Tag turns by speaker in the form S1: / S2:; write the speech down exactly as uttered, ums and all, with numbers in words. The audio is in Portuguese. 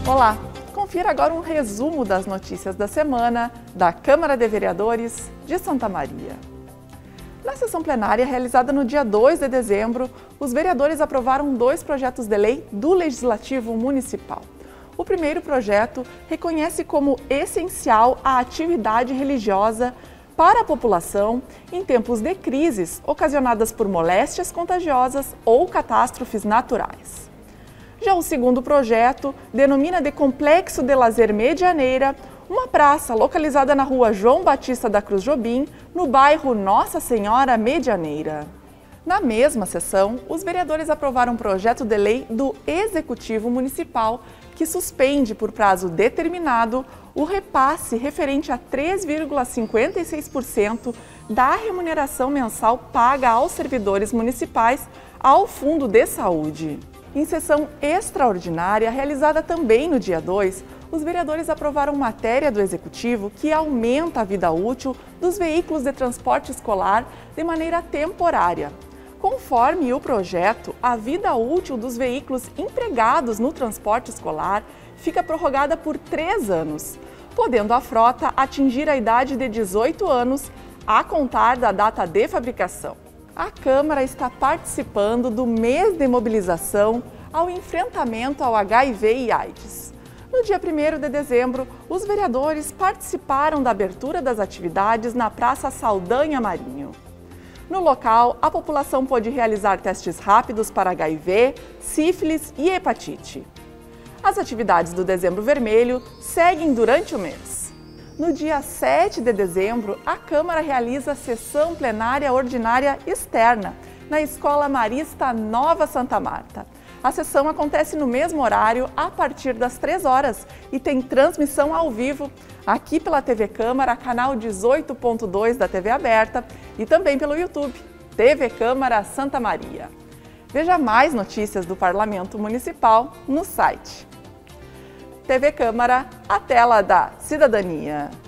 S1: Olá, confira agora um resumo das notícias da semana da Câmara de Vereadores de Santa Maria. Na sessão plenária realizada no dia dois de dezembro, os vereadores aprovaram dois projetos de lei do Legislativo Municipal. O primeiro projeto reconhece como essencial a atividade religiosa para a população em tempos de crises ocasionadas por moléstias contagiosas ou catástrofes naturais. Já o segundo projeto denomina de Complexo de Lazer Medianeira uma praça localizada na rua João Batista da Cruz Jobim, no bairro Nossa Senhora Medianeira. Na mesma sessão, os vereadores aprovaram um projeto de lei do Executivo Municipal que suspende por prazo determinado o repasse referente a três vírgula cinquenta e seis por cento da remuneração mensal paga aos servidores municipais ao Fundo de Saúde. Em sessão extraordinária, realizada também no dia dois, os vereadores aprovaram matéria do Executivo que aumenta a vida útil dos veículos de transporte escolar de maneira temporária. Conforme o projeto, a vida útil dos veículos empregados no transporte escolar fica prorrogada por três anos, podendo a frota atingir a idade de dezoito anos a contar da data de fabricação. A Câmara está participando do mês de mobilização ao enfrentamento ao H I V e AIDS. No dia primeiro de dezembro, os vereadores participaram da abertura das atividades na Praça Saldanha Marinho. No local, a população pôde realizar testes rápidos para H I V, sífilis e hepatite. As atividades do Dezembro Vermelho seguem durante o mês. No dia sete de dezembro, a Câmara realiza a sessão plenária ordinária externa na Escola Marista Nova Santa Marta. A sessão acontece no mesmo horário, a partir das três horas, e tem transmissão ao vivo aqui pela T V Câmara, canal dezoito ponto dois da T V Aberta, e também pelo YouTube, T V Câmara Santa Maria. Veja mais notícias do Parlamento Municipal no site. T V Câmara, a tela da cidadania.